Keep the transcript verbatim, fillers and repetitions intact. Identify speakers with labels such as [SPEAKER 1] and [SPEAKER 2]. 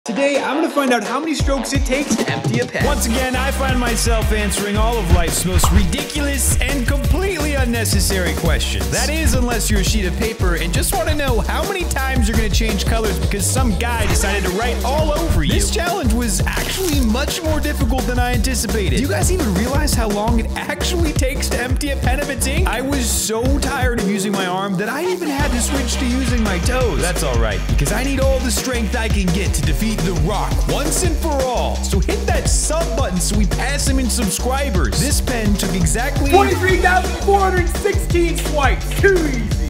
[SPEAKER 1] Today, I'm going to find out how many strokes it takes to empty a pen.
[SPEAKER 2] Once again, I find myself answering all of life's most ridiculous and completely unnecessary questions. That is, unless you're a sheet of paper and just want to know how many times you're going to change colors because some guy decided to write all over you. This challenge was actually much more difficult than I anticipated. Do you guys even realize how long it actually takes to empty a pen of its ink? I was so tired of using my arm that I even had to switch to using my toes. That's alright, because I need all the strength I can get to defeat The Rock once and for all. So hit that sub button so we pass him in subscribers. This pen took exactly
[SPEAKER 1] twenty-three thousand four hundred sixteen swipes. Too easy.